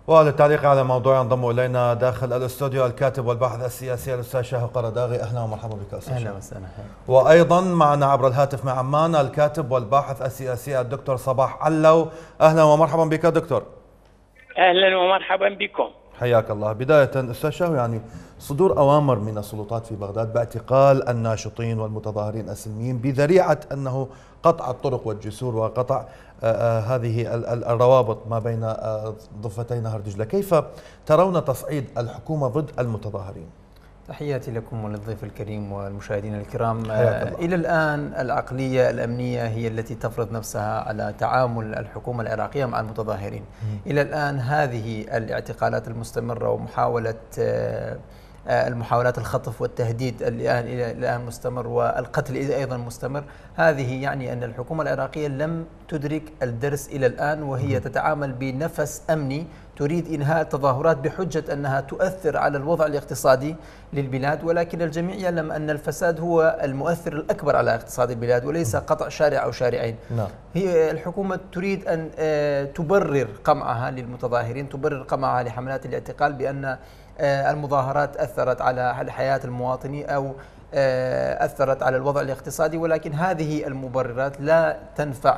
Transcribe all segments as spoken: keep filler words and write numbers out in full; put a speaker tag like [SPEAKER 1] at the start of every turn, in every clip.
[SPEAKER 1] وللتعليق على موضوع ينضم الينا داخل الاستوديو الكاتب والباحث السياسي الاستاذ شاهو قرداغي. اهلا ومرحبا بك استاذ.
[SPEAKER 2] اهلا وسهلا.
[SPEAKER 1] وايضا معنا عبر الهاتف مع عمان الكاتب والباحث السياسي الدكتور صباح علو. اهلا ومرحبا بك دكتور.
[SPEAKER 3] اهلا ومرحبا بكم.
[SPEAKER 1] حياك الله. بدايه استاذ شاهو، يعني صدور اوامر من السلطات في بغداد باعتقال الناشطين والمتظاهرين السلميين بذريعه انه قطع الطرق والجسور وقطع آآ آآ هذه الروابط ما بين ضفتي نهر دجلة، كيف ترون تصعيد الحكومة ضد المتظاهرين؟
[SPEAKER 2] تحياتي لكم وللضيف الكريم والمشاهدين الكرام. إلى الآن العقلية الأمنية هي التي تفرض نفسها على تعامل الحكومة العراقية مع المتظاهرين. م. إلى الآن هذه الاعتقالات المستمرة ومحاولة المحاولات الخطف والتهديد الآن إلى الآن مستمر، والقتل أيضا مستمر. هذه يعني أن الحكومة العراقية لم تدرك الدرس إلى الآن، وهي تتعامل بنفس أمني، تريد إنهاء التظاهرات بحجة أنها تؤثر على الوضع الاقتصادي للبلاد، ولكن الجميع يعلم أن الفساد هو المؤثر الأكبر على اقتصاد البلاد وليس قطع شارع أو شارعين. نعم. هي الحكومة تريد أن تبرر قمعها للمتظاهرين، تبرر قمعها لحملات الاعتقال بأن المظاهرات أثرت على حياة المواطنين أو أثرت على الوضع الاقتصادي، ولكن هذه المبررات لا تنفع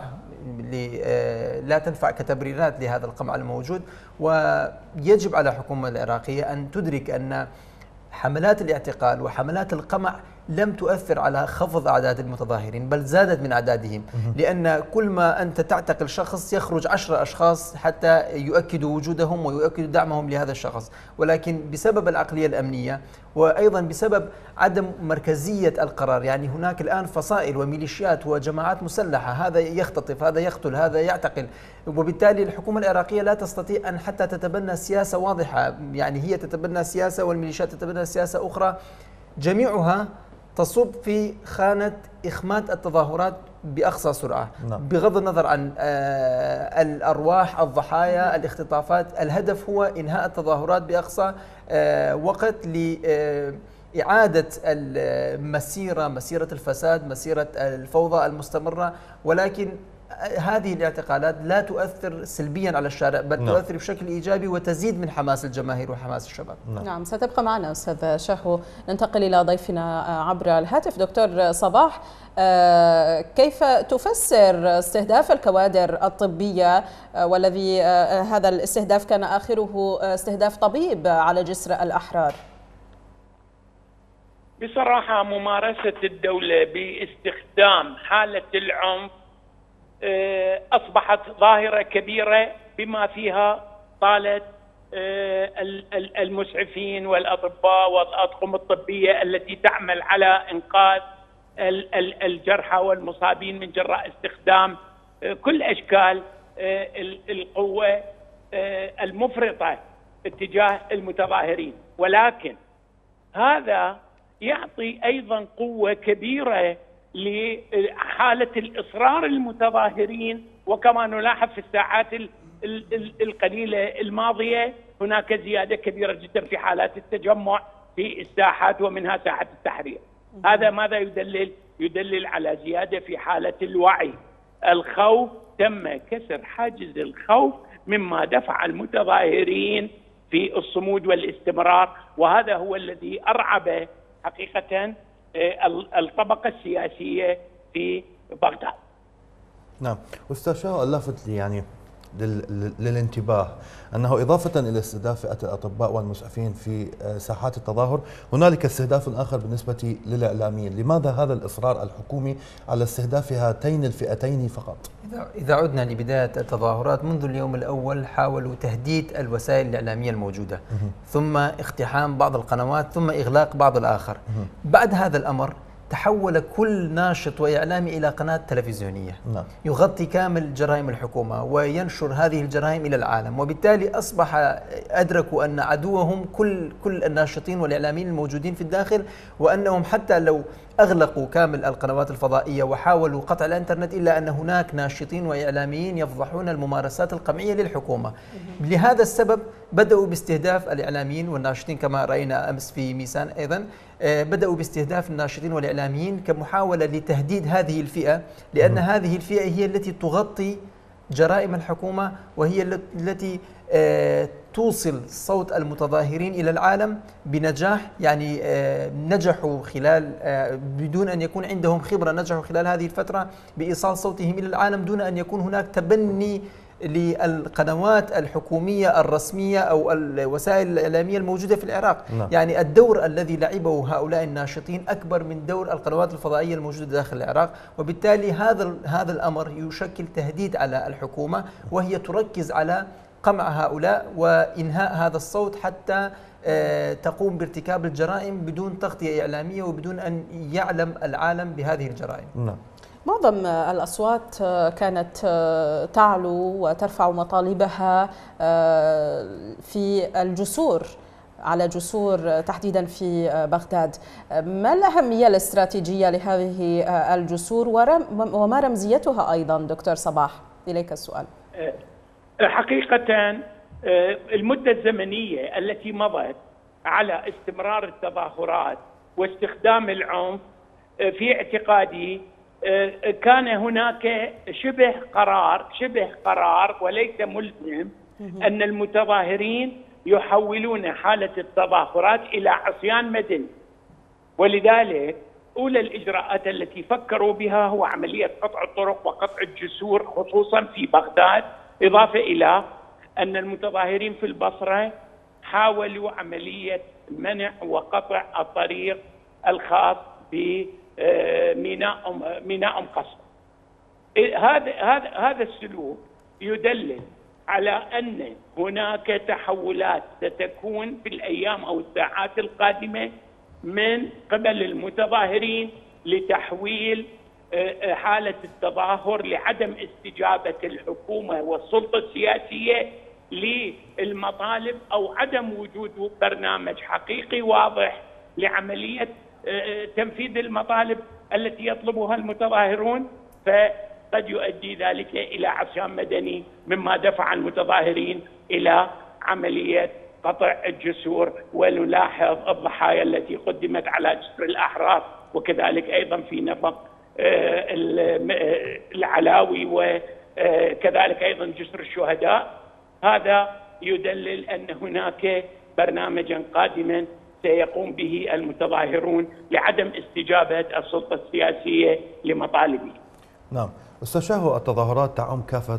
[SPEAKER 2] لا تنفع كتبريرات لهذا القمع الموجود. ويجب على الحكومة العراقية أن تدرك أن حملات الاعتقال وحملات القمع لم تؤثر على خفض أعداد المتظاهرين، بل زادت من أعدادهم، لأن كل ما أنت تعتقل شخص يخرج عشرة أشخاص حتى يؤكدوا وجودهم ويؤكدوا دعمهم لهذا الشخص. ولكن بسبب العقلية الأمنية وأيضا بسبب عدم مركزية القرار، يعني هناك الآن فصائل وميليشيات وجماعات مسلحة، هذا يختطف، هذا يقتل، هذا يعتقل، وبالتالي الحكومة العراقية لا تستطيع أن حتى تتبنى سياسة واضحة. يعني هي تتبنى سياسة والميليشيات تتبنى سياسة أخرى، جميعها تصب في خانة إخماد التظاهرات بأقصى سرعة. نعم. بغض النظر عن الأرواح، الضحايا، الاختطافات، الهدف هو إنهاء التظاهرات بأقصى وقت لإعادة المسيرة، مسيرة الفساد، مسيرة الفوضى المستمرة. ولكن هذه الاعتقالات لا تؤثر سلبيا على الشارع، بل نعم. تؤثر بشكل إيجابي وتزيد من حماس الجماهير وحماس الشباب.
[SPEAKER 4] نعم, نعم. ستبقى معنا أستاذ شاهو. ننتقل إلى ضيفنا عبر الهاتف دكتور صباح. كيف تفسر استهداف الكوادر الطبية، والذي هذا الاستهداف كان آخره استهداف طبيب على جسر الأحرار؟
[SPEAKER 3] بصراحة ممارسة الدولة باستخدام حالة العنف أصبحت ظاهرة كبيرة، بما فيها طالت المسعفين والأطباء والأطقم الطبية التي تعمل على إنقاذ الجرحى والمصابين من جراء استخدام كل أشكال القوة المفرطة اتجاه المتظاهرين. ولكن هذا يعطي أيضا قوة كبيرة لحالة الإصرار المتظاهرين. وكما نلاحظ في الساعات القليلة الماضية هناك زيادة كبيرة جدا في حالات التجمع في الساحات ومنها ساحة التحرير. هذا ماذا يدلل؟ يدلل على زيادة في حالة الوعي. الخوف، تم كسر حاجز الخوف مما دفع المتظاهرين في الصمود والاستمرار، وهذا هو الذي أرعب حقيقة الطبقة السياسية في بغداد.
[SPEAKER 1] نعم. أستاذ شاهو، اللافت لي يعني للانتباه أنه إضافة إلى استهداف فئة الأطباء والمسعفين في ساحات التظاهر، هنالك استهداف آخر بالنسبة للإعلاميين. لماذا هذا الإصرار الحكومي على استهداف هاتين الفئتين فقط؟
[SPEAKER 2] إذا عدنا لبداية التظاهرات منذ اليوم الأول حاولوا تهديد الوسائل الإعلامية الموجودة، ثم اقتحام بعض القنوات، ثم إغلاق بعض الآخر. بعد هذا الأمر تحول كل ناشط وإعلامي إلى قناة تلفزيونية نعم. يغطي كامل جرائم الحكومة وينشر هذه الجرائم إلى العالم، وبالتالي أصبح أدركوا أن عدوهم كل كل الناشطين والإعلاميين الموجودين في الداخل، وأنهم حتى لو أغلقوا كامل القنوات الفضائية وحاولوا قطع الإنترنت إلا أن هناك ناشطين وإعلاميين يفضحون الممارسات القمعية للحكومة. لهذا السبب بدأوا باستهداف الإعلاميين والناشطين كما رأينا أمس في ميسان. أيضا بدأوا باستهداف الناشطين والإعلاميين كمحاولة لتهديد هذه الفئة، لأن هذه الفئة هي التي تغطي جرائم الحكومة، وهي التي توصل صوت المتظاهرين إلى العالم بنجاح. يعني نجحوا خلال بدون أن يكون عندهم خبرة، نجحوا خلال هذه الفترة بإيصال صوتهم إلى العالم دون أن يكون هناك تبني للقنوات الحكومية الرسمية أو الوسائل الإعلامية الموجودة في العراق.
[SPEAKER 1] نعم.
[SPEAKER 2] يعني الدور الذي لعبه هؤلاء الناشطين أكبر من دور القنوات الفضائية الموجودة داخل العراق، وبالتالي هذا هذا الأمر يشكل تهديد على الحكومة، وهي تركز على قمع هؤلاء وإنهاء هذا الصوت حتى تقوم بارتكاب الجرائم بدون تغطية إعلامية وبدون أن يعلم العالم بهذه الجرائم.
[SPEAKER 1] نعم.
[SPEAKER 4] معظم الأصوات كانت تعلو وترفع مطالبها في الجسور، على جسور تحديدا في بغداد. ما الأهمية الاستراتيجية لهذه الجسور وما رمزيتها أيضا دكتور صباح؟ إليك السؤال.
[SPEAKER 3] حقيقة المدة الزمنية التي مضت على استمرار التظاهرات واستخدام العنف في اعتقادي كان هناك شبه قرار شبه قرار وليس ملزم أن المتظاهرين يحولون حالة التظاهرات إلى عصيان مدني، ولذلك أولى الإجراءات التي فكروا بها هو عملية قطع الطرق وقطع الجسور خصوصا في بغداد، إضافة إلى أن المتظاهرين في البصرة حاولوا عملية منع وقطع الطريق الخاص بميناء ميناء أم قصر. هذا هذا هذا السلوك يدلل على أن هناك تحولات ستكون في الأيام أو الساعات القادمة من قبل المتظاهرين لتحويل حالة التظاهر لعدم استجابة الحكومة والسلطة السياسية للمطالب أو عدم وجود برنامج حقيقي واضح لعملية تنفيذ المطالب التي يطلبها المتظاهرون، فقد يؤدي ذلك إلى عصيان مدني مما دفع المتظاهرين إلى عملية قطع الجسور. ونلاحظ الضحايا التي قدمت على جسر الأحرار وكذلك أيضا في نفق العلاوي وكذلك أيضا جسر الشهداء. هذا يدلل أن هناك برنامجا قادما سيقوم به المتظاهرون لعدم استجابة السلطة السياسية لمطالبه.
[SPEAKER 1] نعم أستاذ شاهو، التظاهرات تعم كافة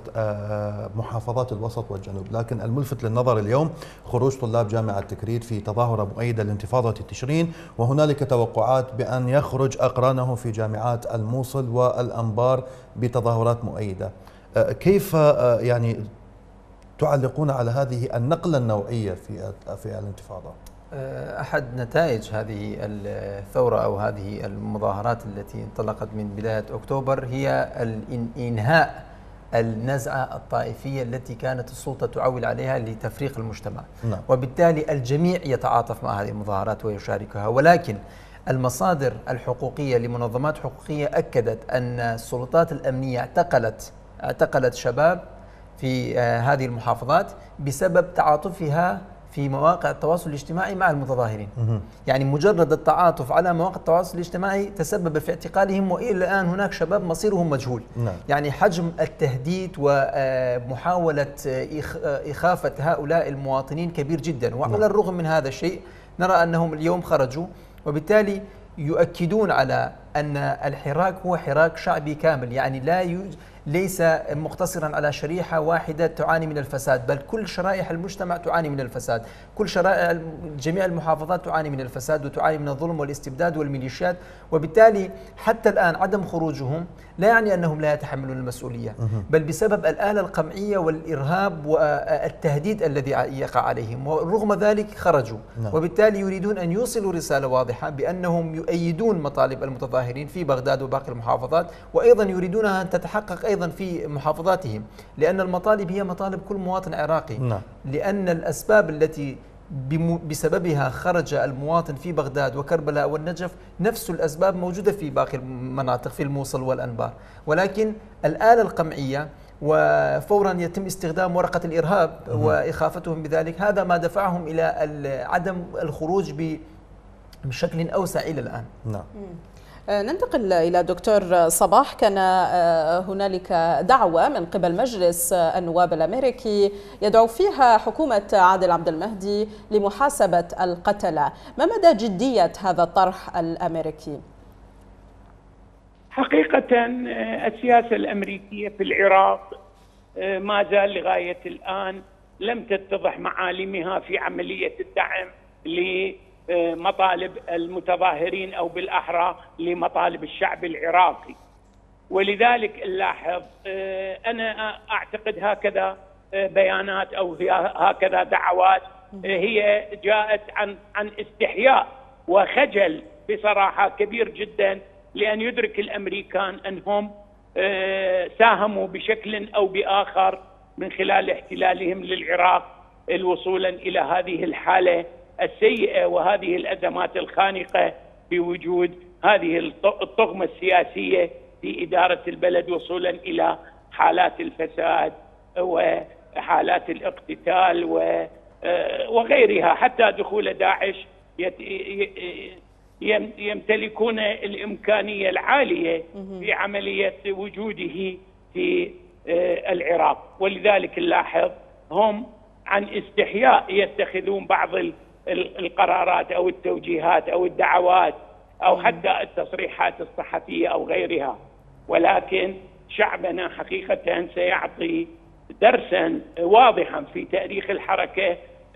[SPEAKER 1] محافظات الوسط والجنوب، لكن الملفت للنظر اليوم خروج طلاب جامعة تكريت في تظاهرة مؤيدة لانتفاضة تشرين، وهنالك توقعات بأن يخرج أقرانه في جامعات الموصل والأنبار بتظاهرات مؤيدة. كيف يعني تعلقون على هذه النقلة النوعية في في الانتفاضة؟
[SPEAKER 2] أحد نتائج هذه الثورة أو هذه المظاهرات التي انطلقت من بداية أكتوبر هي إنهاء النزعة الطائفية التي كانت السلطة تعول عليها لتفريق المجتمع. نعم. وبالتالي الجميع يتعاطف مع هذه المظاهرات ويشاركها، ولكن المصادر الحقوقية لمنظمات حقوقية أكدت أن السلطات الأمنية اعتقلت اعتقلت شباب في هذه المحافظات بسبب تعاطفها في مواقع التواصل الاجتماعي مع المتظاهرين. يعني مجرد التعاطف على مواقع التواصل الاجتماعي تسبب في اعتقالهم، وإلى الآن هناك شباب مصيرهم مجهول. نعم. يعني حجم التهديد ومحاولة إخافة هؤلاء المواطنين كبير جدا، وعلى نعم. الرغم من هذا الشيء نرى أنهم اليوم خرجوا، وبالتالي يؤكدون على أن الحراك هو حراك شعبي كامل. يعني لا يوجد ليس مقتصرا على شريحة واحدة تعاني من الفساد، بل كل شرائح المجتمع تعاني من الفساد، كل شرائح جميع المحافظات تعاني من الفساد وتعاني من الظلم والاستبداد والميليشيات. وبالتالي حتى الآن عدم خروجهم لا يعني أنهم لا يتحملون المسؤولية، بل بسبب الآلة القمعية والإرهاب والتهديد الذي يقع عليهم، ورغم ذلك خرجوا. وبالتالي يريدون أن يوصلوا رسالة واضحة بأنهم يؤيدون مطالب المتظاهرين في بغداد وباقي المحافظات، وأيضا يريدونها أن تتحقق أيضا في محافظاتهم، لأن المطالب هي مطالب كل مواطن عراقي. نعم. لأن الأسباب التي بسببها خرج المواطن في بغداد وكربلاء والنجف نفس الأسباب موجودة في باقي المناطق في الموصل والأنبار، ولكن الآلة القمعية وفورا يتم استخدام ورقة الإرهاب وإخافتهم بذلك، هذا ما دفعهم إلى عدم الخروج بشكل أوسع إلى الآن.
[SPEAKER 1] نعم.
[SPEAKER 4] ننتقل إلى دكتور صباح. كان هنالك دعوة من قبل مجلس النواب الأمريكي يدعو فيها حكومة عادل عبد المهدي لمحاسبة القتلة، ما مدى جدية هذا الطرح الأمريكي؟
[SPEAKER 3] حقيقة السياسة الأمريكية في العراق ما زال لغاية الآن لم تتضح معالمها في عملية الدعم لمطالب المتظاهرين أو بالأحرى لمطالب الشعب العراقي. ولذلك نلاحظ أنا أعتقد هكذا بيانات أو هكذا دعوات هي جاءت عن عن استحياء وخجل بصراحة كبير جدا، لأن يدرك الأمريكان أنهم ساهموا بشكل أو بآخر من خلال احتلالهم للعراق الوصولا إلى هذه الحالة السيئة وهذه الأزمات الخانقة بوجود هذه الطغمة السياسية في إدارة البلد، وصولا إلى حالات الفساد وحالات الاقتتال وغيرها، حتى دخول داعش يمتلكون الإمكانية العالية في عملية وجوده في العراق. ولذلك نلاحظ هم عن استحياء يتخذون بعض القرارات أو التوجيهات أو الدعوات أو حتى التصريحات الصحفية أو غيرها، ولكن شعبنا حقيقة سيعطي درسا واضحا في تاريخ الحركة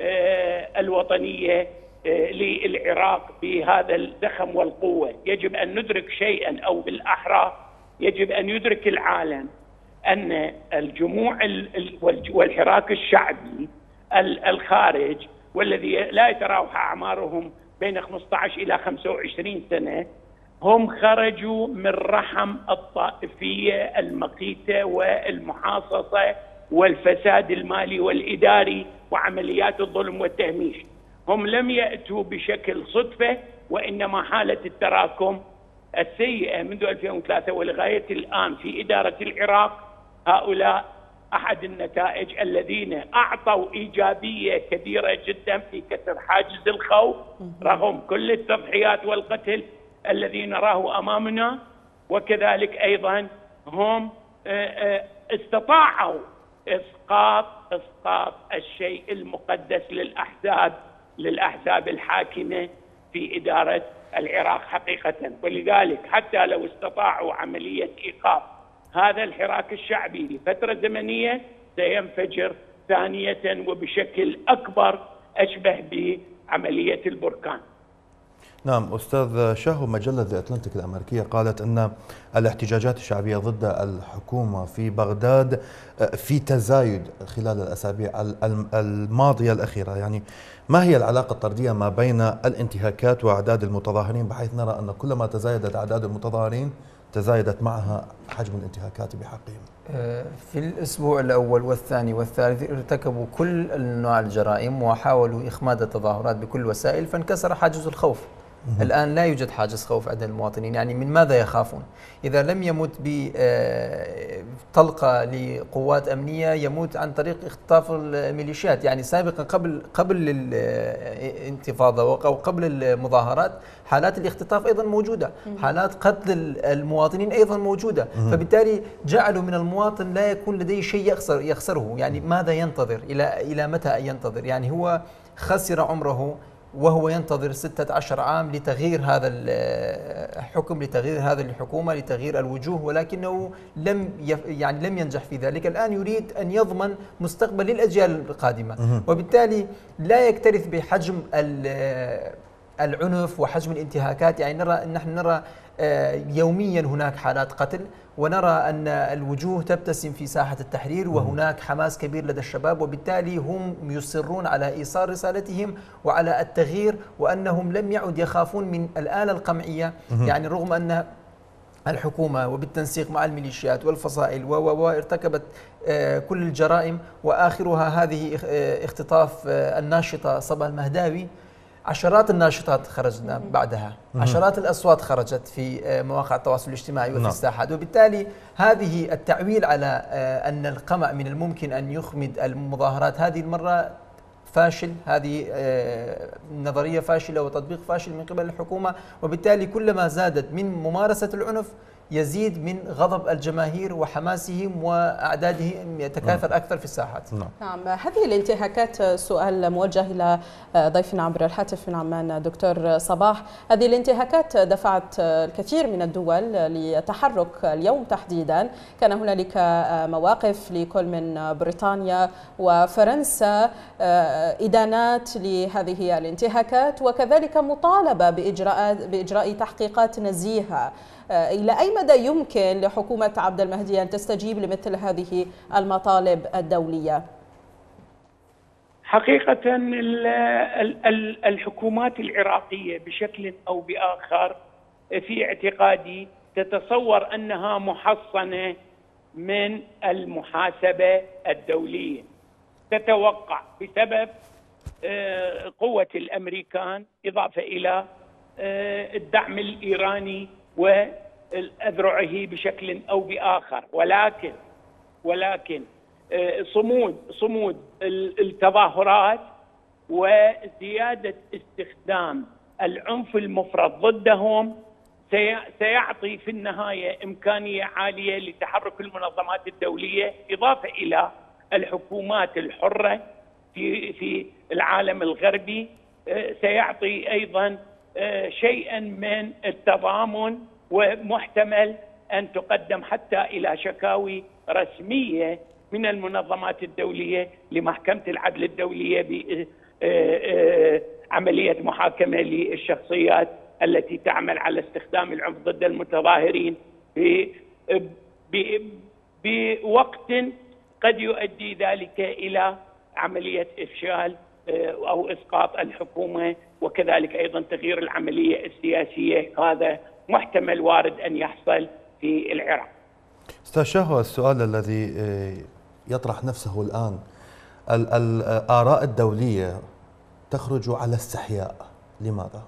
[SPEAKER 3] الوطنية للعراق بهذا الزخم والقوة. يجب أن ندرك شيئا، أو بالأحرى يجب أن يدرك العالم أن الجموع والحراك الشعبي الخارج والذي لا يتراوح أعمارهم بين خمسة عشر إلى خمسة وعشرين سنة هم خرجوا من رحم الطائفية المقيتة والمحاصصة والفساد المالي والإداري وعمليات الظلم والتهميش. هم لم يأتوا بشكل صدفة، وإنما حالة التراكم السيئة منذ ألفين وثلاثة ولغاية الآن في إدارة العراق، هؤلاء أحد النتائج الذين أعطوا إيجابية كبيرة جدا في كسر حاجز الخوف رغم كل التضحيات والقتل الذي نراه أمامنا. وكذلك أيضا هم استطاعوا إسقاط إسقاط الشيء المقدس للأحزاب للأحزاب الحاكمة في إدارة العراق حقيقة. ولذلك حتى لو استطاعوا عملية إيقاف هذا الحراك الشعبي لفترة زمنية سينفجر ثانية وبشكل أكبر أشبه بعملية البركان.
[SPEAKER 1] نعم أستاذ شاهو، مجلة ذا أتلانتيك الأمريكية قالت أن الاحتجاجات الشعبية ضد الحكومة في بغداد في تزايد خلال الأسابيع الماضية الأخيرة. يعني ما هي العلاقة الطردية ما بين الانتهاكات وأعداد المتظاهرين، بحيث نرى أن كلما تزايدت أعداد المتظاهرين تزايدت معها حجم الانتهاكات بحقهم؟
[SPEAKER 2] في الأسبوع الأول والثاني والثالث ارتكبوا كل أنواع الجرائم وحاولوا إخماد التظاهرات بكل الوسائل، فانكسر حاجز الخوف. الآن لا يوجد حاجز خوف عند المواطنين. يعني من ماذا يخافون؟ إذا لم يموت بطلقة لقوات أمنية يموت عن طريق اختطاف الميليشيات. يعني سابقا قبل قبل الانتفاضة أو قبل المظاهرات حالات الاختطاف أيضا موجودة، حالات قتل المواطنين أيضا موجودة. فبالتالي جعلوا من المواطن لا يكون لديه شيء يخسر يخسره. يعني ماذا ينتظر؟ إلى إلى متى ينتظر؟ يعني هو خسر عمره وهو ينتظر ستة عشر عام لتغيير هذا الحكم، لتغيير هذه الحكومة، لتغيير الوجوه، ولكنه لم يعني لم ينجح في ذلك. الآن يريد أن يضمن مستقبل للأجيال القادمة، وبالتالي لا يكترث بحجم العنف وحجم الانتهاكات. يعني نرى نحن نرى يوميا هناك حالات قتل، ونرى أن الوجوه تبتسم في ساحة التحرير، وهناك حماس كبير لدى الشباب، وبالتالي هم يصرون على إيصال رسالتهم وعلى التغيير، وأنهم لم يعد يخافون من الآلة القمعية. يعني رغم أن الحكومة وبالتنسيق مع الميليشيات والفصائل وارتكبت كل الجرائم، وآخرها هذه اختطاف الناشطة صبا المهداوي، عشرات الناشطات خرجنا بعدها، عشرات الأصوات خرجت في مواقع التواصل الاجتماعي وفي الساحات. وبالتالي هذه التعويل على أن القمع من الممكن أن يخمد المظاهرات هذه المرة فاشل، هذه نظرية فاشلة وتطبيق فاشل من قبل الحكومة، وبالتالي كلما زادت من ممارسة العنف يزيد من غضب الجماهير وحماسهم وأعدادهم يتكاثر أكثر في الساحات.
[SPEAKER 4] نعم، هذه الانتهاكات، سؤال موجه إلى ضيفنا عبر الهاتف من عمان دكتور صباح، هذه الانتهاكات دفعت الكثير من الدول للتحرك اليوم تحديدا. كان هنالك مواقف لكل من بريطانيا وفرنسا إدانات لهذه الانتهاكات، وكذلك مطالبة بإجراء بإجراء تحقيقات نزيهة. إلى أي مدى يمكن لحكومة عبد المهدي أن تستجيب لمثل هذه المطالب الدولية؟
[SPEAKER 3] حقيقة الحكومات العراقية بشكل أو بآخر في اعتقادي تتصور أنها محصنة من المحاسبة الدولية، تتوقع بسبب قوة الأمريكان إضافة إلى الدعم الإيراني وأذرعه بشكل أو بآخر، ولكن ولكن صمود صمود التظاهرات وزيادة استخدام العنف المفرط ضدهم سيعطي في النهاية إمكانية عالية لتحرك المنظمات الدولية، إضافة إلى الحكومات الحرة في في العالم الغربي، سيعطي أيضا شيئا من التضامن، ومحتمل أن تقدم حتى إلى شكاوي رسمية من المنظمات الدولية لمحكمة العدل الدولية بعملية محاكمة للشخصيات التي تعمل على استخدام العنف ضد المتظاهرين بوقت قد يؤدي ذلك إلى عملية إفشال أو إسقاط الحكومة، وكذلك أيضا تغيير العملية السياسية. هذا محتمل وارد أن يحصل في العراق.
[SPEAKER 1] أستاذ شهوة، السؤال الذي يطرح نفسه الآن، الآراء الدولية تخرج على استحياء، لماذا؟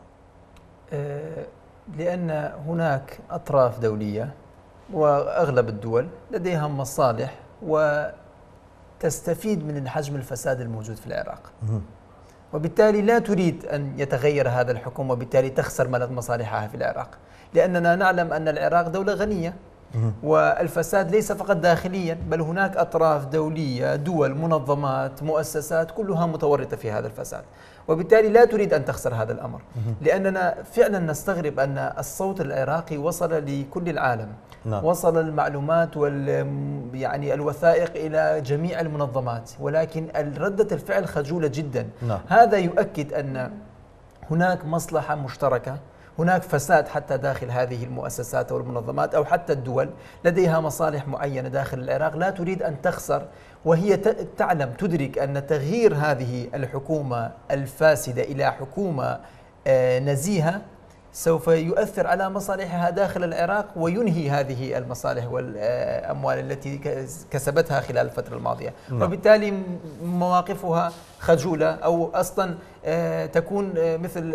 [SPEAKER 2] لأن هناك أطراف دولية وأغلب الدول لديها مصالح وتستفيد من حجم الفساد الموجود في العراق، وبالتالي لا تريد أن يتغير هذا الحكم، وبالتالي تخسر مصالحها في العراق، لأننا نعلم أن العراق دولة غنية والفساد ليس فقط داخليا، بل هناك أطراف دولية، دول، منظمات، مؤسسات كلها متورطة في هذا الفساد، وبالتالي لا تريد أن تخسر هذا الأمر. لأننا فعلا نستغرب أن الصوت العراقي وصل لكل العالم. نعم. وصل المعلومات وال يعني الوثائق إلى جميع المنظمات، ولكن ردة الفعل خجولة جدا. نعم. هذا يؤكد أن هناك مصلحة مشتركة، هناك فساد حتى داخل هذه المؤسسات أو المنظمات أو حتى الدول لديها مصالح معينة داخل العراق لا تريد أن تخسر، وهي تعلم تدرك أن تغيير هذه الحكومة الفاسدة إلى حكومة نزيهة سوف يؤثر على مصالحها داخل العراق وينهي هذه المصالح والأموال التي كسبتها خلال الفترة الماضية. نعم. وبالتالي مواقفها خجولة أو أصلا تكون مثل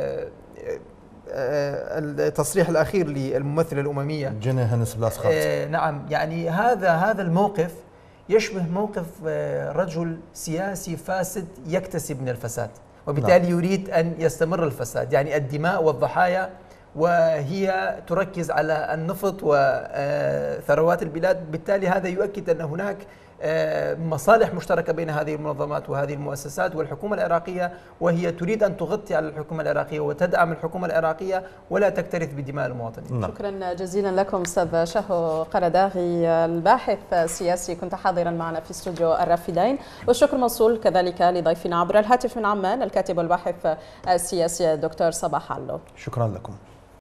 [SPEAKER 2] التصريح الأخير للممثلة الأممية
[SPEAKER 1] جنى هانس بلاسخات.
[SPEAKER 2] نعم، يعني هذا هذا الموقف يشبه موقف رجل سياسي فاسد يكتسب من الفساد، وبالتالي يريد أن يستمر الفساد، يعني الدماء والضحايا، وهي تركز على النفط وثروات البلاد. بالتالي هذا يؤكد أن هناك مصالح مشتركة بين هذه المنظمات وهذه المؤسسات والحكومة العراقية، وهي تريد أن تغطي على الحكومة العراقية وتدعم الحكومة العراقية ولا تكترث بدماء المواطنين.
[SPEAKER 4] نعم. شكرا جزيلا لكم أستاذ شهو قرداغي الباحث السياسي، كنت حاضرا معنا في استوديو الرافدين، والشكر موصول كذلك لضيفنا عبر الهاتف من عمان الكاتب والباحث السياسي الدكتور صباح علو.
[SPEAKER 1] شكرا لكم.